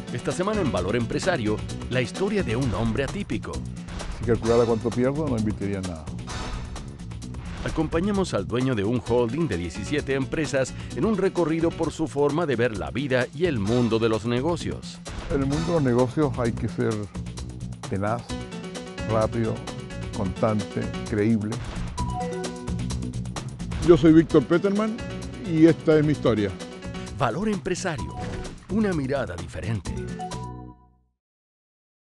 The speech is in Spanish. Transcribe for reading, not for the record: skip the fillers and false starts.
Esta semana en Valor Empresario, la historia de un hombre atípico. Si calculara cuánto pierdo, no invertiría en nada. Acompañamos al dueño de un holding de 17 empresas en un recorrido por su forma de ver la vida y el mundo de los negocios. En el mundo de los negocios hay que ser tenaz, rápido, constante, creíble. Yo soy Víctor Peterman y esta es mi historia. Valor Empresario, una mirada diferente.